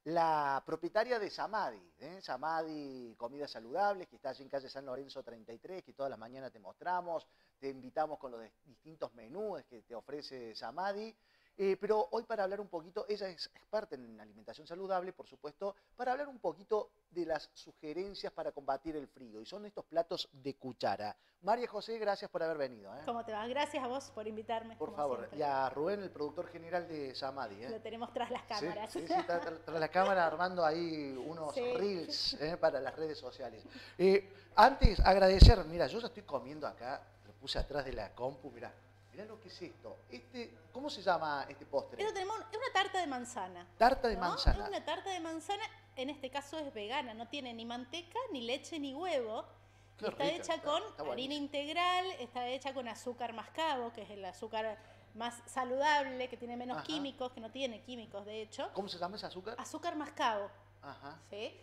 la propietaria de Samadhi, Samadhi Comidas Saludables, que está allí en calle San Lorenzo 33, que todas las mañanas te mostramos, te invitamos con los distintos menús que te ofrece Samadhi. Pero hoy para hablar un poquito, ella es experta en alimentación saludable, por supuesto, para hablar un poquito de las sugerencias para combatir el frío, y son estos platos de cuchara. María José, gracias por haber venido. ¿Cómo te va? Gracias a vos por invitarme. Por como favor, siempre. y a Rubén, el productor general de Samadhi. Lo tenemos tras las cámaras. Sí, está tras la cámara armando ahí unos reels para las redes sociales. Antes, agradecer, mira, yo ya estoy comiendo acá, lo puse atrás de la compu, mirá lo que es esto. ¿Cómo se llama este postre? Es una tarta de manzana. Tarta de manzana. Es una tarta de manzana, en este caso es vegana, no tiene ni manteca, ni leche, ni huevo. Está hecha con harina integral, está hecha con azúcar mascabo, que es el azúcar más saludable, que tiene menos químicos, que no tiene químicos de hecho. ¿Cómo se llama ese azúcar? Azúcar mascabo. Ajá. ¿Sí?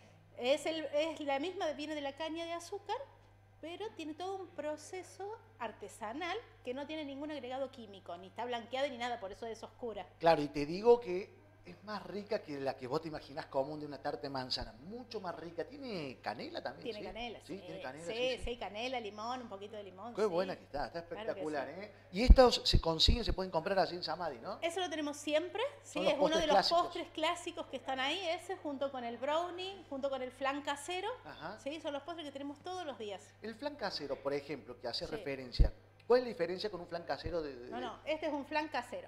Es la misma, viene de la caña de azúcar, pero tiene todo un proceso artesanal que no tiene ningún agregado químico, ni está blanqueada ni nada, por eso es oscura. Claro, y te digo que es más rica que la que vos te imaginás común de una tarta de manzana, mucho más rica. ¿Tiene canela también? Tiene canela, sí. ¿Tiene canela? Sí, canela, limón, un poquito de limón. Qué buena que está espectacular, claro Y estos se consiguen, se pueden comprar allí en Samadhi, ¿no? Eso lo tenemos siempre, sí, es uno de los postres clásicos que están ahí, ese junto con el brownie, junto con el flan casero, sí, son los postres que tenemos todos los días. El flan casero, por ejemplo, que hace referencia, ¿cuál es la diferencia con un flan casero No, este es un flan casero.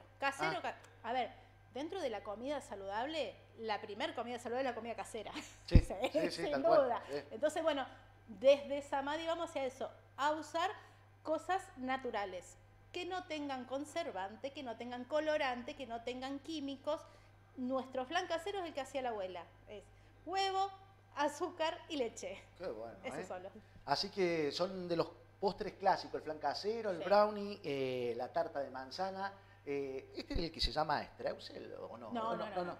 A ver, dentro de la comida saludable, la primer comida saludable es la comida casera. Sí, sin duda. Entonces, bueno, desde Samadhi vamos hacia eso, a usar cosas naturales, que no tengan conservante, que no tengan colorante, que no tengan químicos. Nuestro flan casero es el que hacía la abuela. Es huevo, azúcar y leche. Qué bueno. Esos son los. Así que son de los postres clásicos, el flan casero, el brownie, la tarta de manzana. ¿Este es el que se llama streusel o no? No,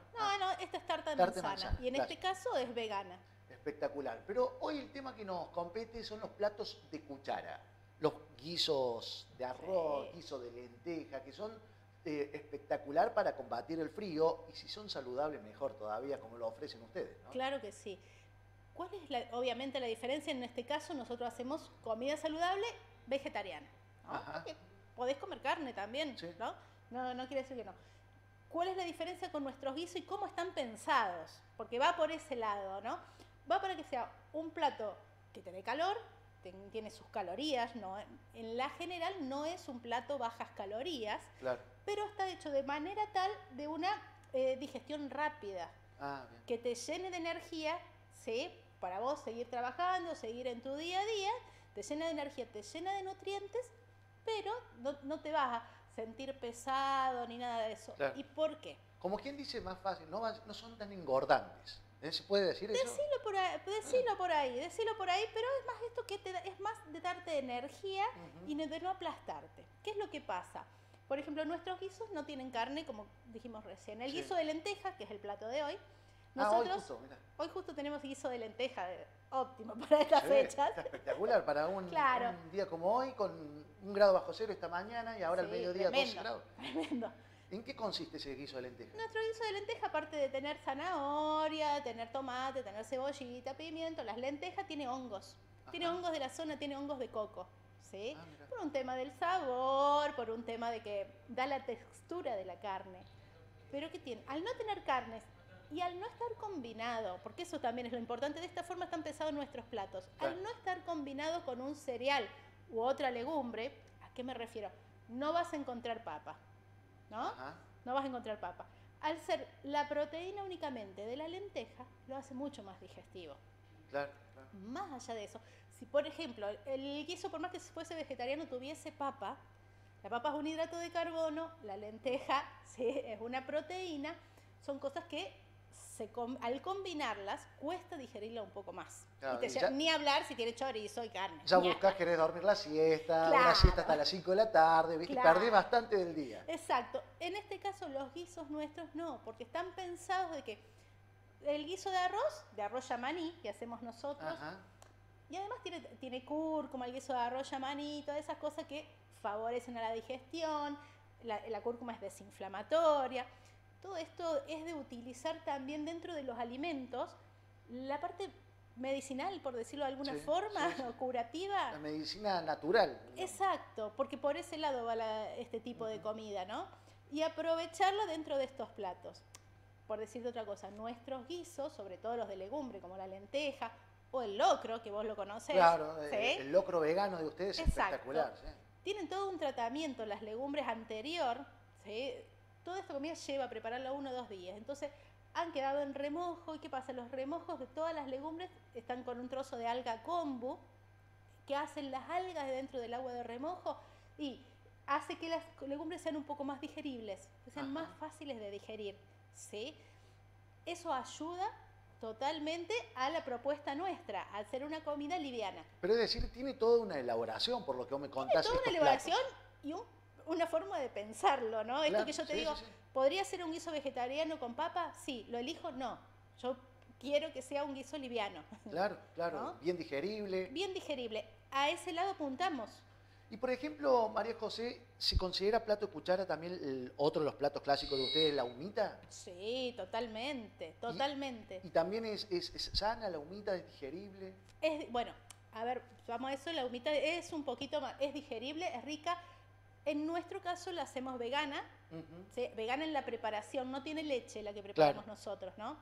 esta es tarta de manzana. Y en este caso es vegana. Espectacular. Pero hoy el tema que nos compete son los platos de cuchara. Los guisos de arroz, guisos de lenteja, que son espectacular para combatir el frío, y si son saludables mejor todavía, como lo ofrecen ustedes, ¿no? Claro que sí. ¿Cuál es obviamente la diferencia? En este caso nosotros hacemos comida saludable vegetariana, ¿no? Porque podés comer carne también, ¿no? No quiere decir que no. ¿Cuál es la diferencia con nuestros guisos y cómo están pensados? Porque va por ese lado, ¿no? Va para que sea un plato que te dé calor, tiene sus calorías, ¿no? En la general no es un plato bajas calorías, pero está hecho de manera tal de una digestión rápida, que te llene de energía, ¿sí? Para vos seguir trabajando, seguir en tu día a día, te llena de energía, te llena de nutrientes, pero no te vas a sentir pesado ni nada de eso. ¿Y por qué? Como quien dice, más fácil, no son tan engordantes. ¿Se puede decir eso? Decilo por ahí, pero es más esto que es más de darte energía y de no aplastarte. ¿Qué es lo que pasa? Por ejemplo, nuestros guisos no tienen carne, como dijimos recién. El guiso de lenteja, que es el plato de hoy, nosotros hoy justo tenemos guiso de lenteja, óptimo para estas fechas. Espectacular, para un día como hoy, con 1 grado bajo cero esta mañana y ahora al mediodía 12 grados. Tremendo. ¿En qué consiste ese guiso de lenteja? Nuestro guiso de lenteja, aparte de tener zanahoria, tener tomate, tener cebollita, pimiento, las lentejas tiene hongos. Tiene hongos de la zona, tiene hongos de coco. ¿Sí? Por un tema del sabor, por un tema de que da la textura de la carne. Pero ¿qué tiene? Al no tener carnes y al no estar combinado, porque eso también es lo importante, de esta forma están pensados nuestros platos, al no estar combinado con un cereal u otra legumbre, ¿a qué me refiero? No vas a encontrar papa, ¿no? No vas a encontrar papa. Al ser la proteína únicamente de la lenteja, lo hace mucho más digestivo. Claro. Más allá de eso, si por ejemplo el guiso, por más que fuese vegetariano, tuviese papa, la papa es un hidrato de carbono, la lenteja es una proteína, son cosas que al combinarlas cuesta digerirla un poco más. Ni hablar si tiene chorizo y carne. Ya buscas, querés dormir la siesta, una siesta hasta las 5 de la tarde, ¿viste? Perdés bastante del día. Exacto. En este caso los guisos nuestros no, porque están pensados de que el guiso de arroz yamaní que hacemos nosotros, y además tiene cúrcuma, el guiso de arroz yamaní, todas esas cosas que favorecen a la digestión, la cúrcuma es desinflamatoria. todo esto es de utilizar también dentro de los alimentos la parte medicinal, por decirlo de alguna forma, o curativa. La medicina natural. Exacto, porque por ese lado va este tipo de comida, ¿no? Y aprovecharla dentro de estos platos. Por decirte otra cosa, nuestros guisos, sobre todo los de legumbre, como la lenteja o el locro, que vos lo conocés. Claro, ¿sí? El locro vegano de ustedes es espectacular. ¿Sí? Tienen todo un tratamiento, las legumbres anterior, ¿sí? Toda esta comida lleva a prepararla 1 o 2 días. Entonces, han quedado en remojo. ¿Y qué pasa? Los remojos de todas las legumbres están con un trozo de alga kombu que hacen las algas dentro del agua de remojo y hace que las legumbres sean un poco más digeribles, que sean más fáciles de digerir. ¿Sí? Eso ayuda totalmente a la propuesta nuestra, a hacer una comida liviana. Pero es decir, tiene toda una elaboración, por lo que vos me contás. Tiene toda una elaboración y una forma de pensarlo, ¿no? Claro, esto que yo te digo, ¿podría ser un guiso vegetariano con papa? Sí. ¿Lo elijo? No. Yo quiero que sea un guiso liviano. Claro, claro. ¿No? Bien digerible. Bien digerible. A ese lado apuntamos. Y por ejemplo, María José, ¿se considera plato de cuchara también otro de los platos clásicos de ustedes, la humita? Sí, totalmente, totalmente. ¿Y también es sana la humita, es digerible? Bueno, a ver, vamos a eso, la humita es un poquito más, es digerible, es rica. En nuestro caso la hacemos vegana, ¿sí? Vegana en la preparación, no tiene leche la que preparamos nosotros, ¿no?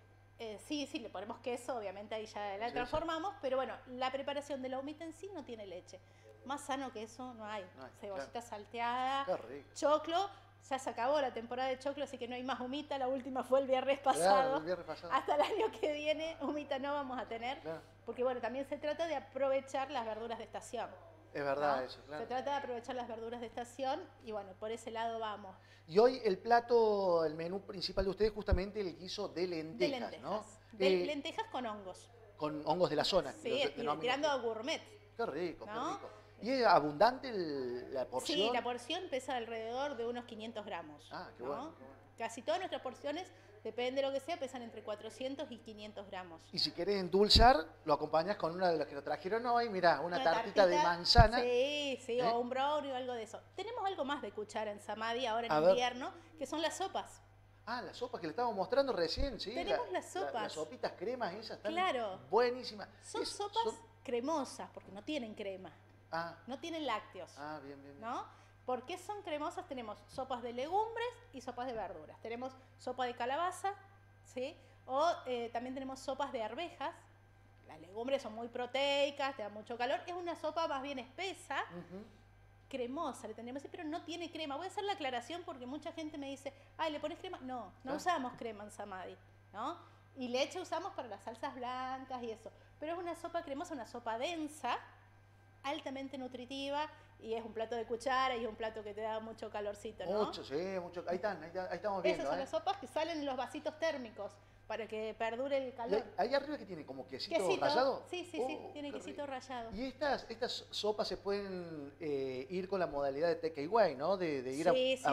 Sí, le ponemos queso, obviamente ahí ya la transformamos, pero bueno, la preparación de la humita en sí no tiene leche. Más sano que eso no hay. Cebollita salteada, choclo. Ya se acabó la temporada de choclo, así que no hay más humita. La última fue el viernes pasado. Claro, el viernes pasado. Hasta el año que viene humita no vamos a tener. Porque bueno, también se trata de aprovechar las verduras de estación. Es verdad, ¿no? Eso, claro. Se trata de aprovechar las verduras de estación y bueno, por ese lado vamos. Y hoy el plato, el menú principal de ustedes es justamente el guiso de lentejas, ¿no? De lentejas con hongos. Con hongos de la zona. Sí, tirando a gourmet. Qué rico, ¿no? Qué rico. ¿Y es abundante la porción? Sí, la porción pesa alrededor de unos 500 gramos. Ah, qué bueno. Casi todas nuestras porciones, depende de lo que sea, pesan entre 400 y 500 gramos. Y si querés endulzar, lo acompañás con una de las que nos trajeron hoy, mirá, una tartita de manzana. Sí, o un brownie o algo de eso. Tenemos algo más de cuchara en Samadhi ahora en invierno, que son las sopas. Ah, las sopas que le estábamos mostrando recién, sí. Tenemos las sopas. Las sopitas cremas esas están buenísimas. Son sopas cremosas, porque no tienen crema. No tienen lácteos. Bien. ¿No? ¿Por qué son cremosas? Tenemos sopas de legumbres y sopas de verduras. Tenemos sopa de calabaza, ¿sí? O también tenemos sopas de arvejas. Las legumbres son muy proteicas, te dan mucho calor. Es una sopa más bien espesa, cremosa, le tendríamos que decir, pero no tiene crema. Voy a hacer la aclaración porque mucha gente me dice, ¿le pones crema? No usamos crema en Samadhi, ¿no? Y leche usamos para las salsas blancas y eso. Pero es una sopa cremosa, una sopa densa, altamente nutritiva, y es un plato de cuchara y es un plato que te da mucho calorcito, ¿no? Mucho. Ahí estamos viendo. Esas son las sopas que salen en los vasitos térmicos para que perdure el calor. ¿Ahí arriba que tiene? ¿Como quesito rallado? Sí, tiene quesito rallado. Y estas sopas se pueden ir con la modalidad de takeaway, ¿no? De ir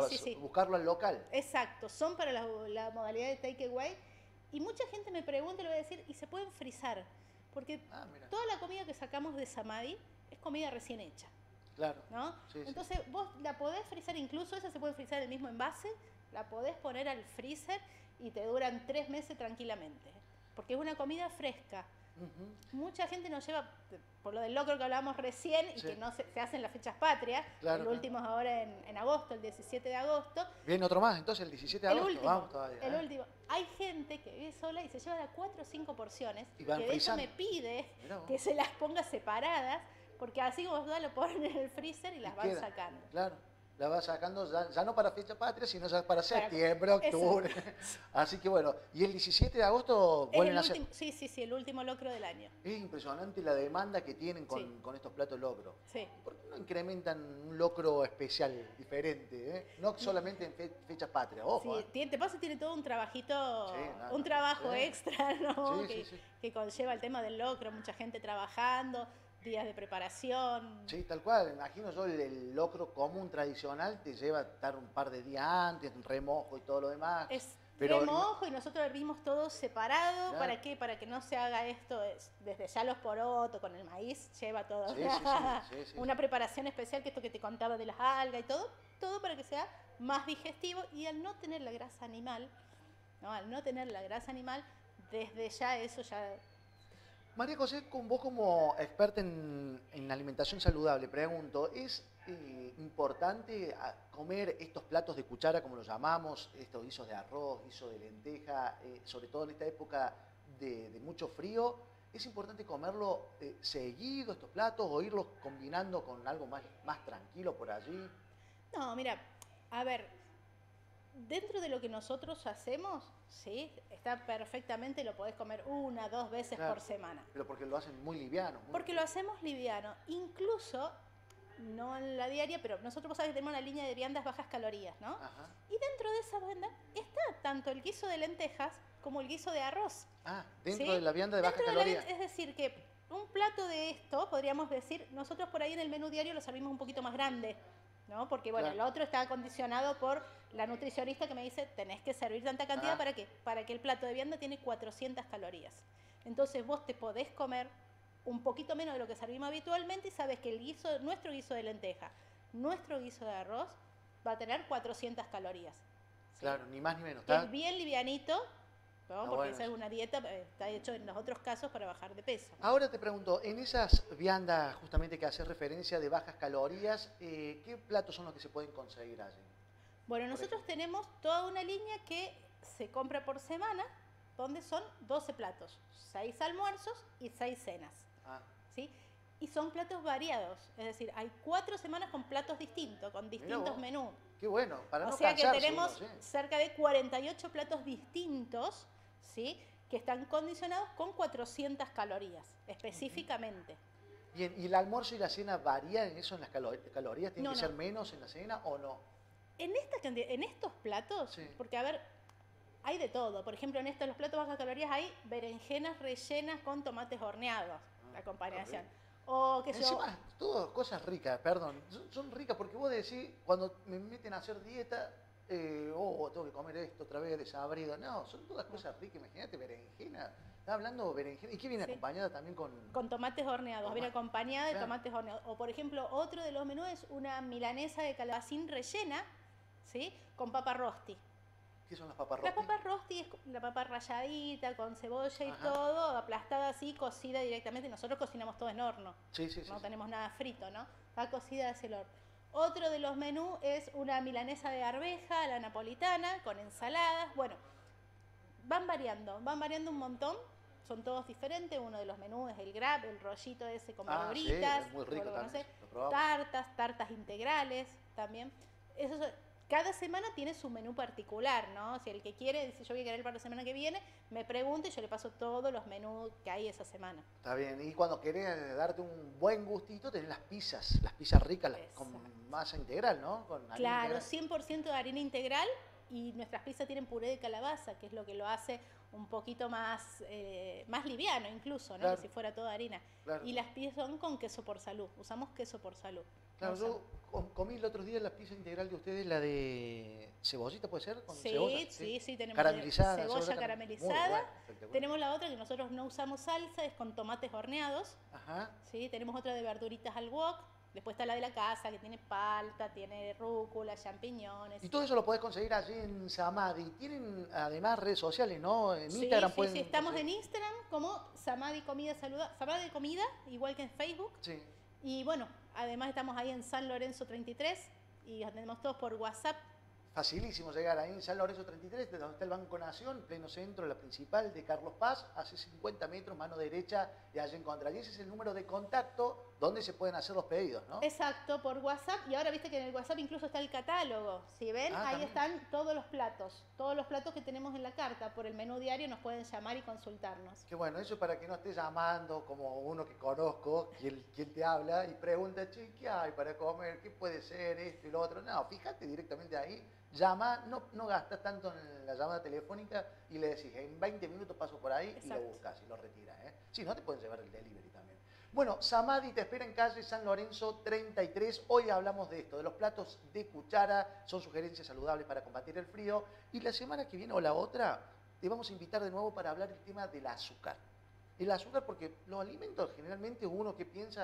a buscarlo al local. Exacto, son para la modalidad de takeaway. Y mucha gente me pregunta, le voy a decir, ¿y se pueden frizar? Porque toda la comida que sacamos de Samadhi es comida recién hecha. Claro. ¿No? Entonces vos la podés frizar, incluso esa se puede frizar en el mismo envase, la podés poner al freezer y te duran 3 meses tranquilamente. Porque es una comida fresca. Mucha gente nos lleva, por lo del locro que hablábamos recién, y que no se hacen las fechas patrias, el último es ahora en agosto, el 17 de agosto. Viene otro más, entonces el 17 de agosto. Vamos todavía. El último. Hay gente que vive sola y se lleva de 4 o 5 porciones, y van que de hecho me pide que se las ponga separadas, porque así vos lo ponen en el freezer y las van sacando. Claro, las vas sacando ya no para fecha patria, sino ya para septiembre, octubre. Así que bueno, y el 17 de agosto vuelven a hacer. Sí, el último locro del año. Es impresionante la demanda que tienen con estos platos locro. Sí. ¿Por qué no incrementan un locro especial, diferente? No solamente en fechas patrias, ojo. Sí, te pasa, tiene todo un trabajito, un trabajo extra, ¿no? Que conlleva el tema del locro, mucha gente trabajando, días de preparación. Sí, tal cual. Imagino yo el locro común tradicional te lleva a estar un par de días antes, un remojo y todo lo demás. Remojo y nosotros hervimos todo separado. Claro. ¿Para qué? Para que no se haga esto desde ya los porotos con el maíz, lleva todo. Una preparación especial, que esto que te contaba de las algas y todo para que sea más digestivo, y al no tener la grasa animal, ¿no? Al no tener la grasa animal, desde ya eso ya... María José, con vos como experta en alimentación saludable, pregunto, ¿es importante comer estos platos de cuchara, como los llamamos, estos guisos de arroz, guisos de lenteja, sobre todo en esta época de mucho frío? ¿Es importante comerlo seguido, estos platos, o irlos combinando con algo más tranquilo por allí? No, mira, a ver, dentro de lo que nosotros hacemos, sí, está perfectamente, lo podés comer 1, 2 veces Claro, por semana. pero porque lo hacen muy liviano. Porque lo hacemos liviano, incluso, no en la diaria, pero nosotros, vos sabés que tenemos una línea de viandas bajas calorías, ¿no? Ajá. Y dentro de esa vianda está tanto el guiso de lentejas como el guiso de arroz. Ah, dentro ¿sí? de la vianda de baja caloría. Es decir, que un plato de esto, podríamos decir, nosotros por ahí en el menú diario lo servimos un poquito más grande, ¿no? Porque, bueno, Claro. el otro está condicionado por la nutricionista que me dice, tenés que servir tanta cantidad, ¿para qué? Para que el plato de vianda tiene 400 calorías. Entonces vos te podés comer un poquito menos de lo que servimos habitualmente y sabes que nuestro guiso de lenteja, nuestro guiso de arroz, va a tener 400 calorías. ¿sí? Claro, ni más ni menos. Que es bien livianito, ¿no? Porque bueno, esa es una dieta, está hecho en los otros casos para bajar de peso. Ahora te pregunto, en esas viandas justamente que haces referencia de bajas calorías, ¿qué platos son los que se pueden conseguir allí? Bueno, nosotros tenemos toda una línea que se compra por semana, donde son 12 platos, 6 almuerzos y 6 cenas. ¿sí? Y son platos variados, es decir, hay 4 semanas con platos distintos, con distintos menús. Qué bueno, para no cansarse. O sea que tenemos uno, ¿sí? cerca de 48 platos distintos, ¿sí? Que están condicionados con 400 calorías, específicamente. Bien, ¿y el almuerzo y la cena varían en eso, en las calorías? ¿Tienen que ser menos en la cena o no? En estos platos, sí. Porque a ver, hay de todo. Por ejemplo, en estos los platos bajas calorías hay berenjenas rellenas con tomates horneados, la acompañación. O que encima, todas cosas ricas, perdón, son ricas porque vos decís, cuando me meten a hacer dieta, tengo que comer esto otra vez desabrido. No, son todas cosas ricas, imagínate, berenjena. Estás hablando de berenjena. ¿Y qué viene acompañada también con...? Con tomates horneados, viene acompañada de tomates horneados. O por ejemplo, otro de los menús es una milanesa de calabacín rellena, ¿sí? Con papa rosti. ¿Qué son las papas rosti? La papa rosti es la papa ralladita, con cebolla y todo, aplastada así, cocida directamente. Nosotros cocinamos todo en horno. Sí. No tenemos nada frito, ¿no? Va cocida hacia el horno. Otro de los menús es una milanesa de arveja a la napolitana, con ensaladas. Bueno, van variando un montón. Son todos diferentes. Uno de los menús es el grab, el rollito ese con verduritas. Sí, es muy rico también. Tartas integrales también. Eso cada semana tiene su menú particular, ¿no? Si el que quiere, dice yo voy a querer para la semana que viene, me pregunta y yo le paso todos los menús que hay esa semana. Está bien. Y cuando querés darte un buen gustito, tenés las pizzas ricas con masa integral, ¿no? Con claro, integral. 100% de harina integral, y nuestras pizzas tienen puré de calabaza, que es lo que lo hace un poquito más liviano incluso, ¿no? Claro. Que si fuera toda harina. Claro. Y las pizzas son con queso por salud, usamos queso por salud. Claro, yo comí el otro día la pizza integral de ustedes, la de cebollita, ¿puede ser? ¿Con sí, cebolla? Sí, tenemos caramelizada, cebolla caramelizada. Tenemos la otra que nosotros no usamos salsa, es con tomates horneados. ¿sí? Tenemos otra de verduritas al wok. Después está la de la casa, que tiene palta, tiene rúcula, champiñones. Y todo eso lo podés conseguir allí en Samadhi. Tienen además redes sociales, ¿no? En Instagram pueden... Sí, estamos en Instagram como Samadhi Comida Saludable, Samadhi Comida, igual que en Facebook. Sí. Y bueno, además estamos ahí en San Lorenzo 33 y atendemos todos por WhatsApp. Facilísimo llegar ahí en San Lorenzo 33, donde está el Banco Nación, pleno centro, la principal de Carlos Paz, hace 50 metros, mano derecha, y allí encuentra. Y ese es el número de contacto donde se pueden hacer los pedidos, ¿no? Exacto, por WhatsApp. Y ahora viste que en el WhatsApp incluso está el catálogo. Si ven, ahí también están todos los platos que tenemos en la carta. Por el menú diario nos pueden llamar y consultarnos. Qué bueno, eso para que no estés llamando como uno que conozco, quien te habla y pregunta, che, ¿qué hay para comer? ¿Qué puede ser esto y lo otro? No, fíjate directamente ahí. Llama, no gastas tanto en la llamada telefónica y le decís, en 20 minutos paso por ahí. Exacto. Y lo buscas y lo retiras. Si no, te pueden llevar el delivery también. Bueno, Samadhi te espera en calle San Lorenzo 33. Hoy hablamos de esto, de los platos de cuchara. Son sugerencias saludables para combatir el frío. Y la semana que viene o la otra, te vamos a invitar de nuevo para hablar del tema del azúcar. El azúcar, porque los alimentos generalmente uno que piensa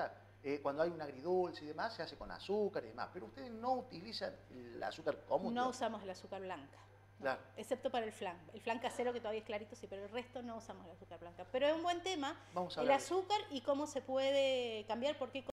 Cuando hay un agridulce y demás, se hace con azúcar y demás. Pero ustedes no utilizan el azúcar común. No usamos el azúcar blanca. No, claro. Excepto para el flan. El flan casero, que todavía es clarito, sí, pero el resto no usamos el azúcar blanca. Pero es un buen tema, Vamos a el ver. azúcar y cómo se puede cambiar, porque